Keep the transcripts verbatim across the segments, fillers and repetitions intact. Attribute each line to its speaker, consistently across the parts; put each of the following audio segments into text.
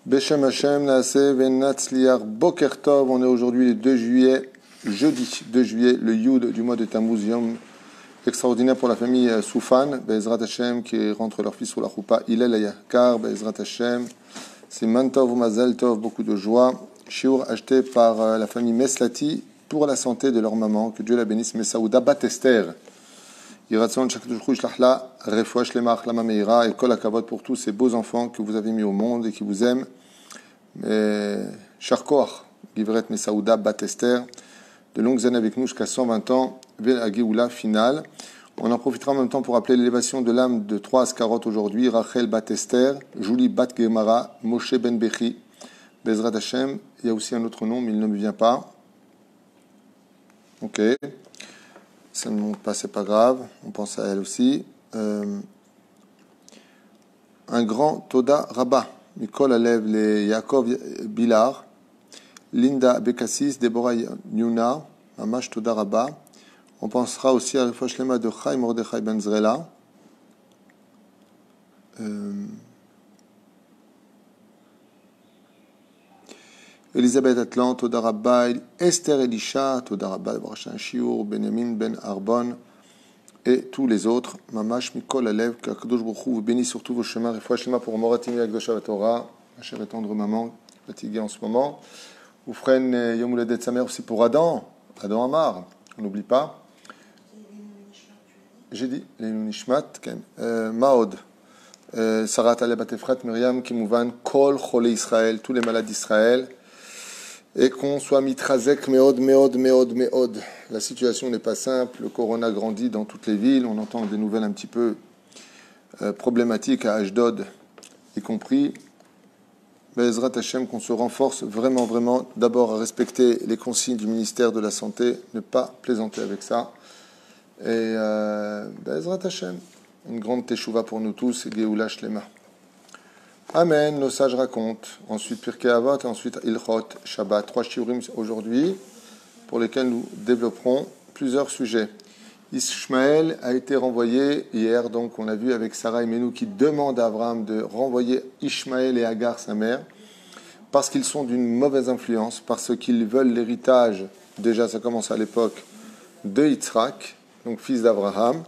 Speaker 1: Beshem Hashem, Naaseh Venatzliar Boker Tov. On est aujourd'hui le deux juillet, jeudi deux juillet, le Yud du mois de Tammuz, Yom extraordinaire pour la famille Soufan, Be'ezrat Hashem, qui rentre leur fils sur la choupa, Hillel Ayakar, Be'ezrat Hashem. C'est Mantov Mazal Tov, beaucoup de joie. Shiur acheté par la famille Meslati pour la santé de leur maman, que Dieu la bénisse, Messaouda Bat Esther. Yiratson Shakdouchou Shlachla, Refoua Shlema Achlama Meira, et Kol Hakavod pour tous ces beaux enfants que vous avez mis au monde et qui vous aiment. Charkoach, Givret Messaouda Bat Esther, de longues années avec nous jusqu'à cent vingt ans, Vel Agéoula finale. On en profitera en même temps pour appeler l'élévation de l'âme de trois Askarot aujourd'hui, Rachel Bat Esther, Julie Bat Gemara, Moshe Ben Bechi, Bezrat Hashem. Il y a aussi un autre nom, mais il ne me vient pas. Ok. Ça ne monte pas, c'est pas grave. On pense à elle aussi. Euh, un grand Toda Rabba. Mikol Alev, les Yaakov Bilar, Linda Bekassis, Deborah Yuna, Mamash Toda Rabba. On pensera aussi à la fois Shlema de Chaim Mordechai Ben Zrela. Euh, Elisabeth Atlan, Toda Rabba, Esther Elisha, Toda Rabba, Brachan Shiur, Benjamin Ben Arbon, et tous les autres. Mamash Mikol Alev, qu'Akadosh Baruch Hu vous bénisse sur tous vos chemins. Et fois Shlema pour Moratimi Akdosha Torah, ma chère et tendre maman, fatiguée en ce moment. Oufren Yom Houledet Samer aussi pour Adam, Adam Amar, on n'oublie pas. J'ai dit, les Nishmat, euh, Maod, euh, Sarat Aleb Batefrat, Myriam, Kimouvan, Kol, Chole Israël, tous les malades d'Israël, et qu'on soit mitrazek, Meod, Meod, Meod, Meod. La situation n'est pas simple, le corona grandit dans toutes les villes, on entend des nouvelles un petit peu euh, problématiques à Ashdod, y compris. Be'ezrat Hashem, qu'on se renforce vraiment, vraiment, d'abord à respecter les consignes du ministère de la Santé, ne pas plaisanter avec ça. Et euh, Be'ezrat Hashem, une grande teshuva pour nous tous, et Geoula Shlema. Amen, nos sages racontent. Ensuite Pirkei Avot, et ensuite Ilchot, Shabbat. Trois shiurim aujourd'hui, pour lesquels nous développerons plusieurs sujets. Ishmaël a été renvoyé hier, donc on a vu avec Sarah et Menou qui demandent à Abraham de renvoyer Ishmaël et Agar, sa mère, parce qu'ils sont d'une mauvaise influence, parce qu'ils veulent l'héritage, déjà ça commence à l'époque, de Yitzhak, donc fils d'Abraham,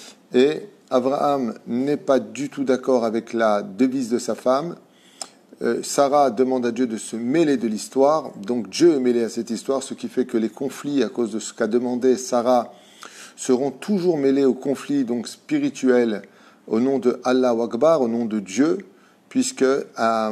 Speaker 1: et Abraham n'est pas du tout d'accord avec la devise de sa femme. Euh, Sarah demande à Dieu de se mêler de l'histoire, donc Dieu est mêlé à cette histoire, ce qui fait que les conflits, à cause de ce qu'a demandé Sarah, seront toujours mêlés aux conflits donc spirituels au nom de Allah Akbar, au nom de Dieu, puisque euh,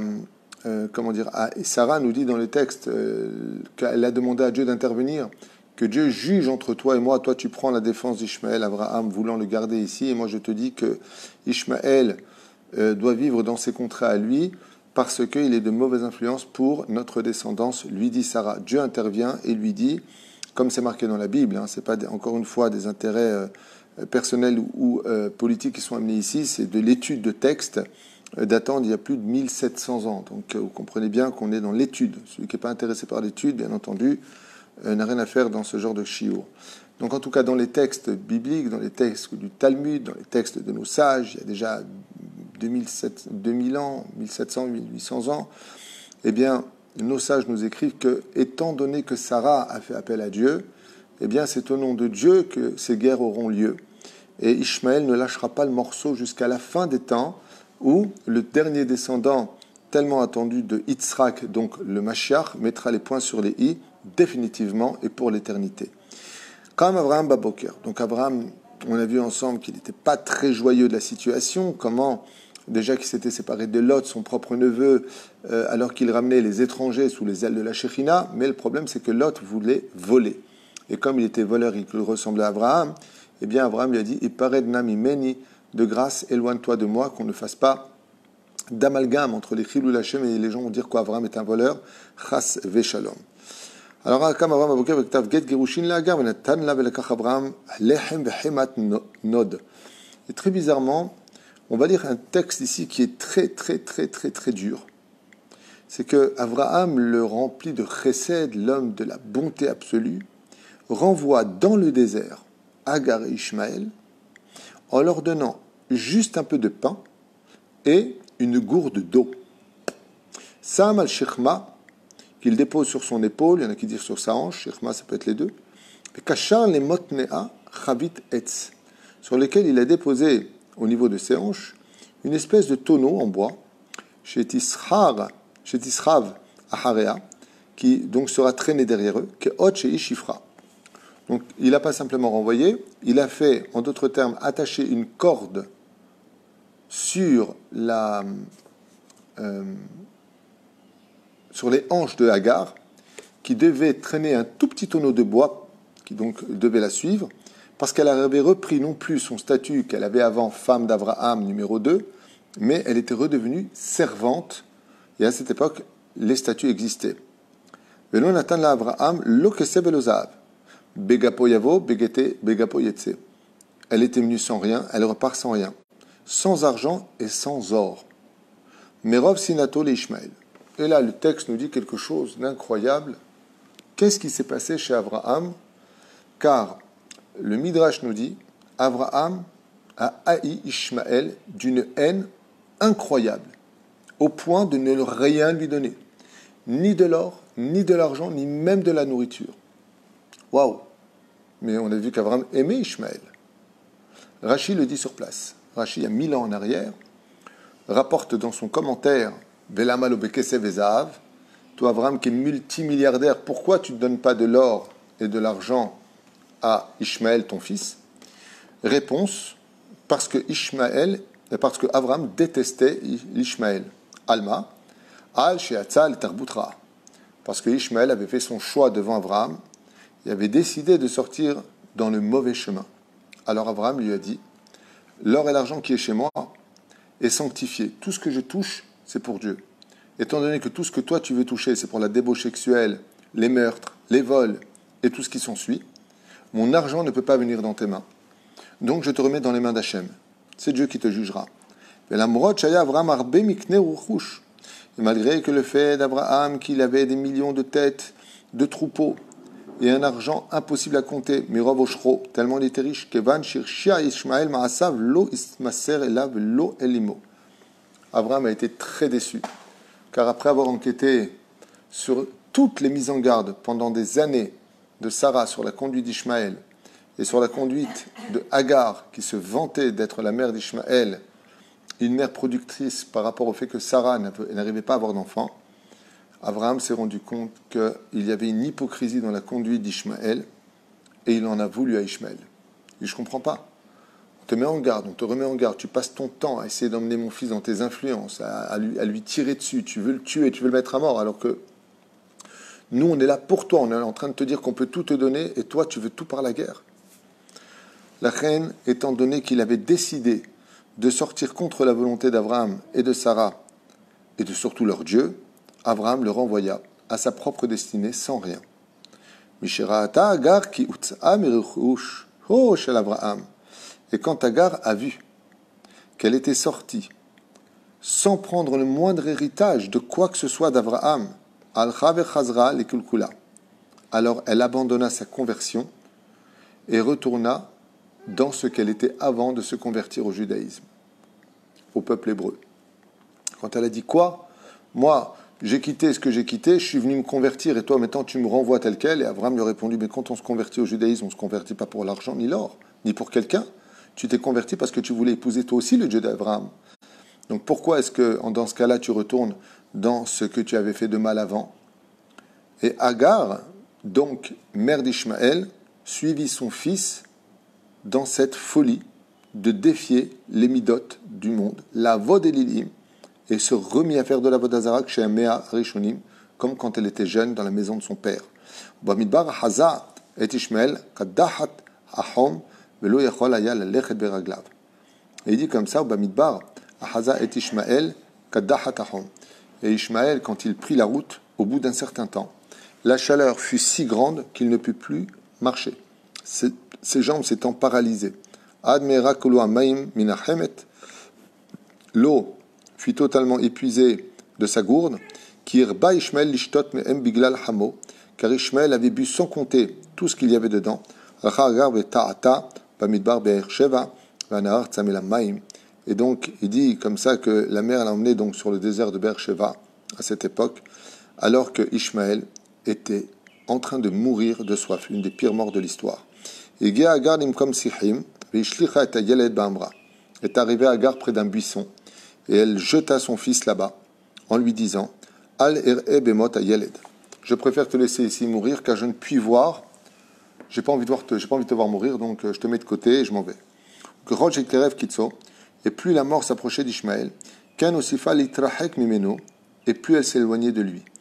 Speaker 1: euh, comment dire, Sarah nous dit dans le texte euh, qu'elle a demandé à Dieu d'intervenir, que Dieu juge entre toi et moi. Toi, tu prends la défense d'Ishmaël, Abraham voulant le garder ici, et moi je te dis que Ishmaël euh, doit vivre dans ses contrats à lui, parce qu'il est de mauvaise influence pour notre descendance, lui dit Sarah. Dieu intervient et lui dit, comme c'est marqué dans la Bible, hein, ce n'est pas des, encore une fois des intérêts euh, personnels ou, ou euh, politiques qui sont amenés ici, c'est de l'étude de textes euh, datant d'il y a plus de mille sept cents ans. Donc euh, vous comprenez bien qu'on est dans l'étude. Celui qui n'est pas intéressé par l'étude, bien entendu, euh, n'a rien à faire dans ce genre de shiur. Donc en tout cas, dans les textes bibliques, dans les textes du Talmud, dans les textes de nos sages, il y a déjà deux mille ans, mille sept cents, mille huit cents ans, eh bien, nos sages nous écrivent que, étant donné que Sarah a fait appel à Dieu, eh bien, c'est au nom de Dieu que ces guerres auront lieu. Et Ishmaël ne lâchera pas le morceau jusqu'à la fin des temps, où le dernier descendant, tellement attendu de Yitzhak, donc le Mashiach, mettra les points sur les i, définitivement et pour l'éternité. Comme Abraham Baboker. Donc Abraham, on a vu ensemble qu'il n'était pas très joyeux de la situation, comment... Déjà qu'il s'était séparé de Lot, son propre neveu, euh, alors qu'il ramenait les étrangers sous les ailes de la Shekhinah. Mais le problème, c'est que Lot voulait voler. Et comme il était voleur et qu'il ressemblait à Abraham, eh bien Abraham lui a dit « Ipared nami meni, de grâce, éloigne-toi de moi, qu'on ne fasse pas d'amalgame entre les Chilul Hashem et les gens vont dire qu'Abraham est un voleur. Chas veshalom. » Alors, comme Abraham a avec Tav Get Gerushin Lagar, Venatan la velakach Abraham, Lechem vechemat nod. Et très bizarrement, on va lire un texte ici qui est très, très, très, très, très dur. C'est que Abraham, le rempli de chesed, l'homme de la bonté absolue, renvoie dans le désert Agar et Ishmaël en leur donnant juste un peu de pain et une gourde d'eau. Sam al-Shechma, qu'il dépose sur son épaule, il y en a qui disent sur sa hanche, Shechma ça peut être les deux, et Kachar les motnea chavit etz, sur lesquels il a déposé au niveau de ses hanches une espèce de tonneau en bois, chez Tisrav Aharea, qui donc sera traîné derrière eux, que Hot chez Ishifra. Donc il n'a pas simplement renvoyé, il a fait, en d'autres termes, attacher une corde sur la euh, sur les hanches de Hagar, qui devait traîner un tout petit tonneau de bois, qui donc devait la suivre, parce qu'elle avait repris non plus son statut qu'elle avait avant, femme d'Abraham numéro deux, mais elle était redevenue servante, et à cette époque, les statuts existaient. Velo natan la Abraham lo keseh velo zahav, begapo yavo, begete, begapo yetse. Elle était venue sans rien, elle repart sans rien, sans argent et sans or. Merov sinato le Ishmaël. Et là, le texte nous dit quelque chose d'incroyable. Qu'est-ce qui s'est passé chez Abraham? Car le Midrash nous dit, Abraham a haï Ishmaël d'une haine incroyable, au point de ne rien lui donner, ni de l'or, ni de l'argent, ni même de la nourriture. Waouh! Mais on a vu qu'Abraham aimait Ishmaël. Rashi le dit sur place. Rashi, il y a mille ans en arrière, rapporte dans son commentaire Velama lo bekeseh vezahav, toi Abraham qui est multimilliardaire, pourquoi tu ne donnes pas de l'or et de l'argent à Ishmaël ton fils? Réponse, parce que Ishmaël, parce que Abraham détestait Ishmaël. Alma, al she'atzal tarbutra, parce que Ishmaël avait fait son choix devant Abraham et avait décidé de sortir dans le mauvais chemin. Alors Abraham lui a dit, l'or et l'argent qui est chez moi est sanctifié. Tout ce que je touche, c'est pour Dieu. Étant donné que tout ce que toi tu veux toucher, c'est pour la débauche sexuelle, les meurtres, les vols et tout ce qui s'ensuit, mon argent ne peut pas venir dans tes mains. Donc je te remets dans les mains d'Hachem. C'est Dieu qui te jugera. Et malgré que le fait d'Abraham qu'il avait des millions de têtes, de troupeaux, et un argent impossible à compter, Mirov Oshro, tellement il était riche, Kevan Shirshia Ishmael Maasav Lo Ismaser Elav Lo Elimo. Abraham a été très déçu, car après avoir enquêté sur toutes les mises en garde pendant des années de Sarah sur la conduite d'Ishmaël et sur la conduite de Hagar, qui se vantait d'être la mère d'Ishmaël, une mère productrice par rapport au fait que Sarah n'arrivait pas à avoir d'enfant, Abraham s'est rendu compte qu'il y avait une hypocrisie dans la conduite d'Ishmaël et il en a voulu à Ishmaël. Et je ne comprends pas. On te met en garde, on te remet en garde, tu passes ton temps à essayer d'emmener mon fils dans tes influences, à, à, lui, à lui tirer dessus, tu veux le tuer, tu veux le mettre à mort, alors que nous, on est là pour toi, on est en train de te dire qu'on peut tout te donner et toi, tu veux tout par la guerre. La reine, étant donné qu'il avait décidé de sortir contre la volonté d'Abraham et de Sarah et de surtout leur Dieu, Abraham le renvoya à sa propre destinée sans rien. Et quand Hagar a vu qu'elle était sortie sans prendre le moindre héritage de quoi que ce soit d'Abraham, alors elle abandonna sa conversion et retourna dans ce qu'elle était avant de se convertir au judaïsme, au peuple hébreu. Quand elle a dit quoi? Moi, j'ai quitté ce que j'ai quitté, je suis venu me convertir et toi maintenant tu me renvoies tel quel. Et Abraham lui a répondu, mais quand on se convertit au judaïsme, on ne se convertit pas pour l'argent ni l'or, ni pour quelqu'un. Tu t'es converti parce que tu voulais épouser toi aussi le Dieu d'Abraham. Donc pourquoi est-ce que dans ce cas-là tu retournes dans ce que tu avais fait de mal avant? Et Hagar, donc mère d'Ishmaël, suivit son fils dans cette folie de défier les midotes du monde, la vod et lilim, et se remit à faire de la vodazara chez Mea Rishonim, comme quand elle était jeune dans la maison de son père. Bamidbar Haza et Ishmael Kaddahat Ahom Velo Yachol Aya Lechet Beraglav. Et il dit comme ça, Bamidbar Haza et Ishmael Kaddahat Ahom. Et Ishmaël, quand il prit la route, au bout d'un certain temps, la chaleur fut si grande qu'il ne put plus marcher. Ses, ses jambes s'étant paralysées. Admera Kolo Amaim Minahemet. L'eau fut totalement épuisé de sa gourde, Kirba Ishmael lishtot me'em biglal hamo, car Ishmael avait bu sans compter tout ce qu'il y avait dedans. Et donc, il dit comme ça que la mer l'a emmené donc sur le désert de Beersheba, à cette époque, alors que Ishmaël était en train de mourir de soif, une des pires morts de l'histoire. Est arrivé Agar près d'un buisson, et elle jeta son fils là-bas, en lui disant « Al er'e bemot hayeled » je préfère te laisser ici mourir, car je ne puis voir, j'ai pas envie de voir te, j'ai pas envie de te voir mourir, donc je te mets de côté et je m'en vais. Et plus la mort s'approchait d'Ishmaël, et plus elle s'éloignait de lui.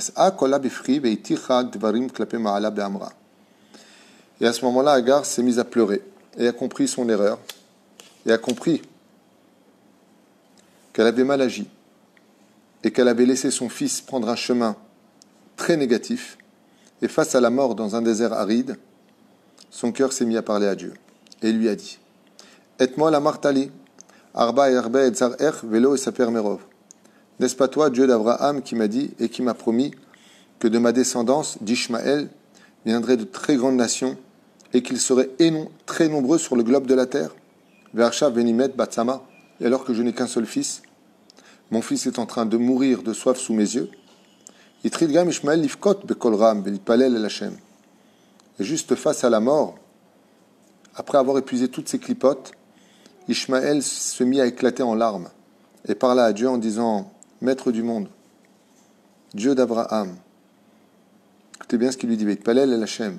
Speaker 1: Et à ce moment-là, Agar s'est mise à pleurer et a compris son erreur et a compris qu'elle avait mal agi et qu'elle avait laissé son fils prendre un chemin très négatif. Et face à la mort dans un désert aride, son cœur s'est mis à parler à Dieu et il lui a dit Et-moi la martali, arba erbe et zar er velo et saper merov. N'est-ce pas toi, Dieu d'Abraham, qui m'a dit et qui m'a promis que de ma descendance, d'Ishmaël, viendraient de très grandes nations et qu'ils seraient très nombreux sur le globe de la terre. Ve'arshav venimet batsama, et alors que je n'ai qu'un seul fils, mon fils est en train de mourir de soif sous mes yeux. Itrilgam Ishmael lifkot bekol ram velipalel el Hashem. Et juste face à la mort, après avoir épuisé toutes ses clipotes, Ishmaël se mit à éclater en larmes et parla à Dieu en disant Maître du monde, Dieu d'Abraham. Écoutez bien ce qu'il lui dit Velipalel el Hashem.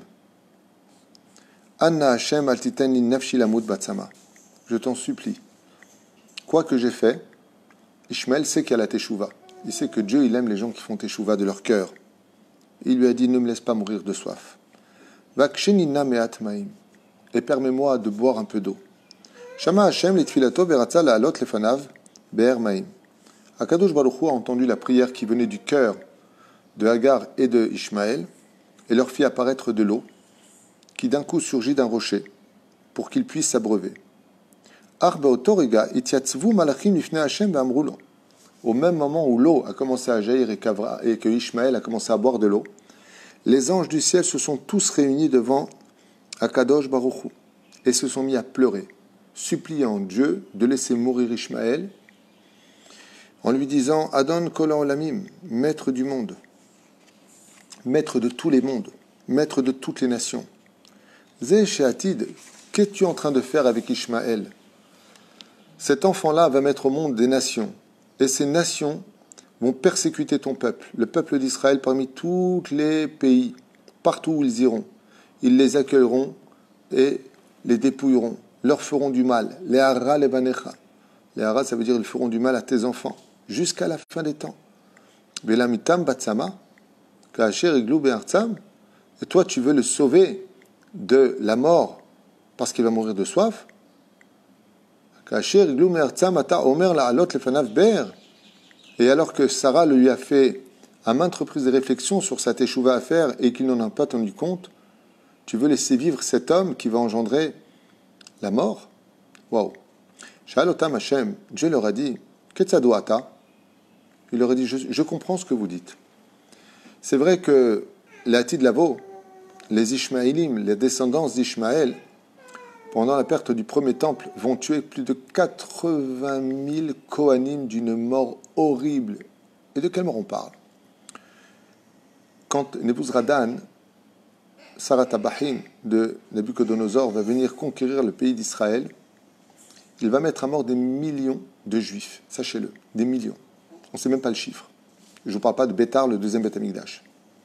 Speaker 1: Anna Hashem al titen li nafshi lamut batsama. Je t'en supplie. Quoi que j'ai fait, Ishmaël sait qu'il y a la teshuva. Il sait que Dieu, il aime les gens qui font teshuva de leur cœur. Il lui a dit, ne me laisse pas mourir de soif. Vakshenina me'at ma'im. Et permets-moi de boire un peu d'eau. Shama Hashem litfilato veratza la'alot lefanav be'er ma'im. Akadosh Baruch Hu a entendu la prière qui venait du cœur de Hagar et de Ishmaël et leur fit apparaître de l'eau qui d'un coup surgit d'un rocher pour qu'ils puissent s'abreuver. Au même moment où l'eau a commencé à jaillir et, et que Ishmaël a commencé à boire de l'eau, les anges du ciel se sont tous réunis devant Akadosh Baruch Hu et se sont mis à pleurer, suppliant Dieu de laisser mourir Ishmaël en lui disant Adon Kol Olamim, maître du monde, maître de tous les mondes, maître de toutes les nations. Zé Sheatid, qu'es-tu en train de faire avec Ishmaël? Cet enfant-là va mettre au monde des nations, et ces nations vont persécuter ton peuple, le peuple d'Israël parmi tous les pays, partout où ils iront. Ils les accueilleront et les dépouilleront, leur feront du mal. Les hara les banecha. Les hara, ça veut dire ils feront du mal à tes enfants, jusqu'à la fin des temps. Velamitam batsama, ka'asher iglu be'artzam. Et toi, tu veux le sauver de la mort parce qu'il va mourir de soif. Et alors que Sarah lui a fait à maintes reprises des réflexions sur sa teshuva à faire et qu'il n'en a pas tenu compte, tu veux laisser vivre cet homme qui va engendrer la mort? Waouh! Shalotam Hashem, Dieu leur a dit, Ketzadoata. Il leur a dit, je, je comprends ce que vous dites. C'est vrai que l'Ati de Lavo, les Ishmaélim, les descendants d'Ishmaël, pendant la perte du premier temple, vont tuer plus de quatre-vingt mille Kohanim d'une mort horrible. Et de quelle mort on parle? Quand Nebuzradan, Saratabahin de Nabucodonosor, va venir conquérir le pays d'Israël, il va mettre à mort des millions de Juifs, sachez-le, des millions. On ne sait même pas le chiffre. Je ne vous parle pas de Bétar, le deuxième Beth Amikdash.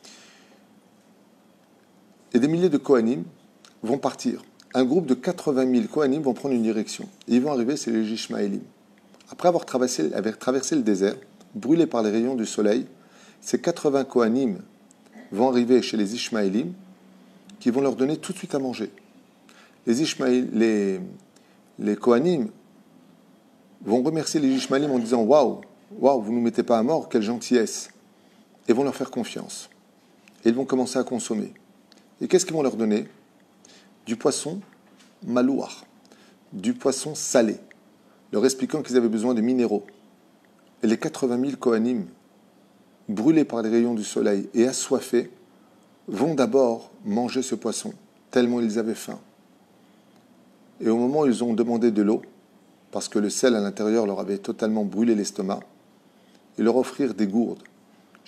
Speaker 1: Et des milliers de Kohanim vont partir. Un groupe de quatre-vingt mille Kohanim vont prendre une direction. Et ils vont arriver, c'est les Ishmaélim. Après avoir traversé, avoir traversé le désert, brûlés par les rayons du soleil, ces quatre-vingts Kohanim vont arriver chez les Ishmaélim, qui vont leur donner tout de suite à manger. Les, Ishmaél, les, les Kohanim vont remercier les Ishmaélim en disant « Waouh, waouh, vous ne nous mettez pas à mort, quelle gentillesse !» Et vont leur faire confiance. Et ils vont commencer à consommer. Et qu'est-ce qu'ils vont leur donner? Du poisson malouar, du poisson salé, leur expliquant qu'ils avaient besoin de minéraux. Et les quatre-vingt mille Kohanim, brûlés par les rayons du soleil et assoiffés, vont d'abord manger ce poisson, tellement ils avaient faim. Et au moment où ils ont demandé de l'eau, parce que le sel à l'intérieur leur avait totalement brûlé l'estomac, ils leur offrirent des gourdes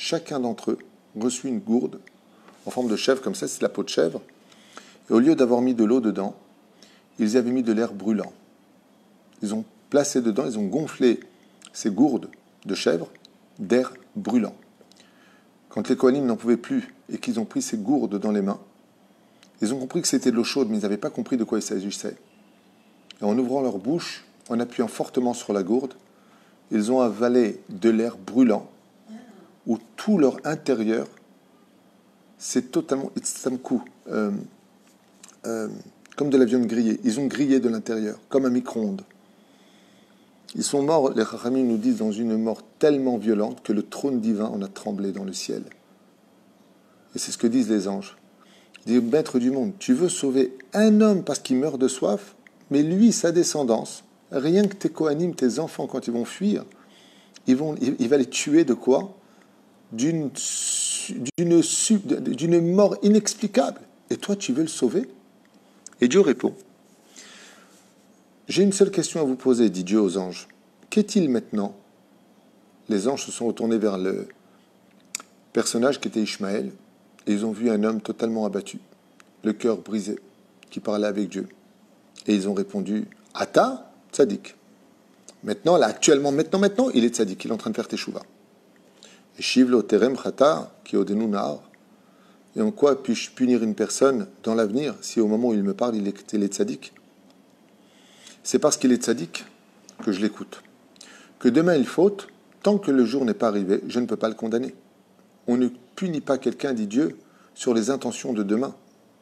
Speaker 1: chacun d'entre eux reçut une gourde en forme de chèvre, comme ça, c'est la peau de chèvre. Et au lieu d'avoir mis de l'eau dedans, ils y avaient mis de l'air brûlant. Ils ont placé dedans, ils ont gonflé ces gourdes de chèvre d'air brûlant. Quand les Kohanim n'en pouvaient plus et qu'ils ont pris ces gourdes dans les mains, ils ont compris que c'était de l'eau chaude, mais ils n'avaient pas compris de quoi il s'agissait. Et en ouvrant leur bouche, en appuyant fortement sur la gourde, ils ont avalé de l'air brûlant, où tout leur intérieur, c'est totalement itzamku, euh, euh, comme de la viande grillée. Ils ont grillé de l'intérieur, comme un micro-ondes. Ils sont morts, les Chachamim nous disent, dans une mort tellement violente que le trône divin en a tremblé dans le ciel. Et c'est ce que disent les anges. Ils disent, maître du monde, tu veux sauver un homme parce qu'il meurt de soif, mais lui, sa descendance, rien que tes Kohanim, tes enfants, quand ils vont fuir, ils vont, il, il va les tuer de quoi? D'une, d'une, d'une mort inexplicable. Et toi, tu veux le sauver? Et Dieu répond, j'ai une seule question à vous poser, dit Dieu aux anges. Qu'est-il maintenant? Les anges se sont retournés vers le personnage qui était Ishmaël, et ils ont vu un homme totalement abattu, le cœur brisé, qui parlait avec Dieu. Et ils ont répondu, Ata, tzadik. Maintenant, là, actuellement, maintenant, maintenant, il est tzadik, il est en train de faire teshuva. Et Shivlo terem chata, qui odenu nar. Et en quoi puis-je punir une personne dans l'avenir si au moment où il me parle, il est, il est tzadik? C'est parce qu'il est tzaddik que je l'écoute. Que demain il faute, tant que le jour n'est pas arrivé, je ne peux pas le condamner. On ne punit pas quelqu'un, dit Dieu, sur les intentions de demain.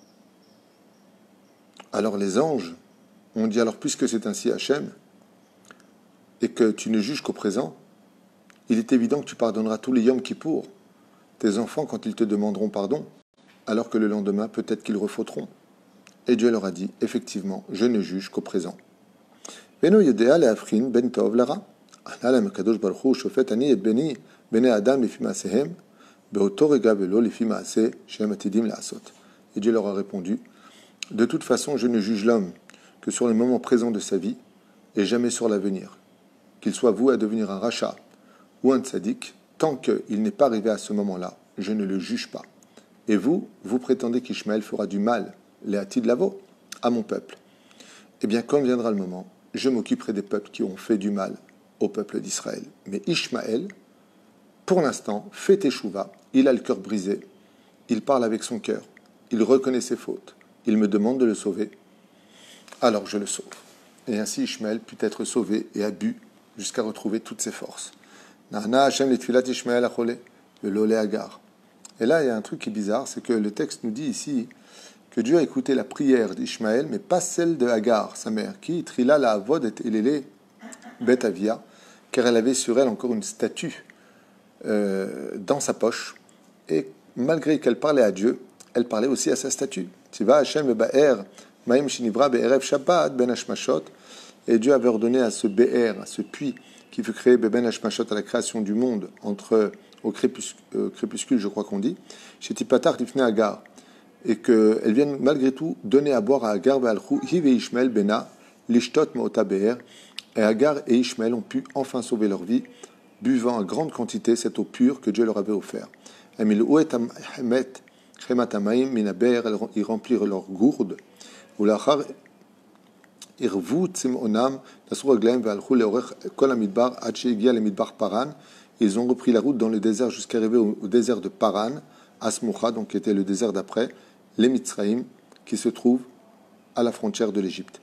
Speaker 1: Alors les anges ont dit, alors puisque c'est ainsi Hachem, et que tu ne juges qu'au présent, il est évident que tu pardonneras tous les Yom Kippour, tes enfants quand ils te demanderont pardon, alors que le lendemain, peut-être qu'ils refauteront. Et Dieu leur a dit, effectivement, je ne juge qu'au présent. Beno yedea le'afrin ben tov lara. Ana lem kadosh baruch hu shofet ani et beni bnei adam lefi ma'asehem beoto rega velo lefi ma'aseh shehem atidim la'asot. Et Dieu leur a répondu, de toute façon, je ne juge l'homme que sur les moments présents de sa vie et jamais sur l'avenir. Qu'il soit voué à devenir un rachat ou un tzaddik, tant qu'il n'est pas arrivé à ce moment-là, je ne le juge pas. Et vous, vous prétendez qu'Ishmaël fera du mal, léati de lavo, à mon peuple. Eh bien, quand viendra le moment, je m'occuperai des peuples qui ont fait du mal au peuple d'Israël. Mais Ishmaël, pour l'instant, fait teshuva, il a le cœur brisé, il parle avec son cœur, il reconnaît ses fautes, il me demande de le sauver, alors je le sauve. Et ainsi Ishmaël put être sauvé et a bu jusqu'à retrouver toutes ses forces. Nahana Hashem letfilat Ishmaël achole, velole Agar. Et là, il y a un truc qui est bizarre, c'est que le texte nous dit ici que Dieu a écouté la prière d'Ishmaël, mais pas celle de Agar, sa mère, qui trila la avod et elele bet avia, car elle avait sur elle encore une statue euh, dans sa poche. Et malgré qu'elle parlait à Dieu, elle parlait aussi à sa statue. Tiva Hashem be'er ma'im shinivra be'erev Shabbat ben hashmashot. Et Dieu avait ordonné à ce be'er, à ce puits qui fut créé ben hashmashot à la création du monde, entre au crépuscule, euh, crépuscule je crois qu'on dit, chez Tipatar Tifne Agar, et qu'elle vienne malgré tout donner à boire à Agar ve'alchou hive Ishmael bena lishtot me'ota be'er. Et Agar et Ishmael ont pu enfin sauver leur vie, buvant en grande quantité cette eau pure que Dieu leur avait offerte. Ils remplirent leurs gourdes. Ils ont repris la route dans le désert jusqu'à arriver au, au désert de Paran, Asmoucha, donc qui était le désert d'après, les Mitzraïm, qui se trouve à la frontière de l'Égypte.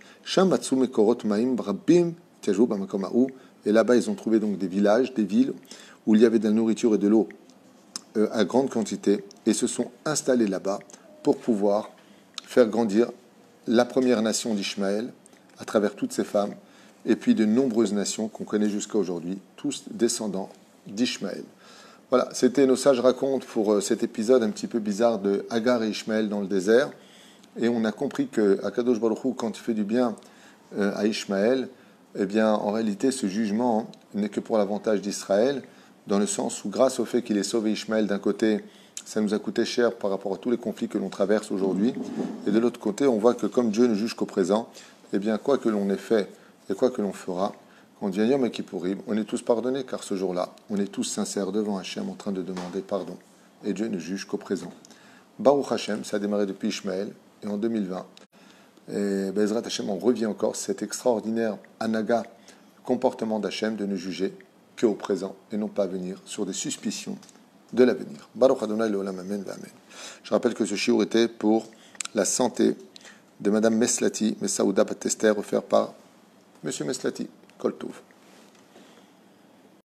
Speaker 1: Et là-bas, ils ont trouvé donc des villages, des villes, où il y avait de la nourriture et de l'eau euh, à grande quantité, et se sont installés là-bas pour pouvoir faire grandir la première nation d'Ishmaël, à travers toutes ces femmes, et puis de nombreuses nations qu'on connaît jusqu'à aujourd'hui, tous descendants d'Ishmaël. Voilà, c'était nos sages racontes pour euh, cet épisode un petit peu bizarre de Agar et Ishmaël dans le désert, et on a compris que Akadosh Baruch Hu, quand il fait du bien euh, à Ishmaël, eh bien, en réalité, ce jugement n'est que pour l'avantage d'Israël, dans le sens où, grâce au fait qu'il ait sauvé Ishmaël d'un côté, ça nous a coûté cher par rapport à tous les conflits que l'on traverse aujourd'hui, et de l'autre côté, on voit que comme Dieu ne juge qu'au présent, eh bien, quoi que l'on ait fait et quoi que l'on fera, Quand on dit Yom Kippourim, on est tous pardonnés, car ce jour-là, on est tous sincères devant Hachem en train de demander pardon. Et Dieu ne juge qu'au présent. Baruch Hashem, ça a démarré depuis Ishmaël, et en deux mille vingt, et Bezrat Hashem, on revient encore cet extraordinaire anaga, comportement d'Hachem de ne juger qu'au présent et non pas venir sur des suspicions de l'avenir. Baruch Adonai Leolam Amen Amen. Je rappelle que ce shiur était pour la santé de Madame Meslati, Messaouda Batester, offert par Monsieur Meslati. Kol Tov.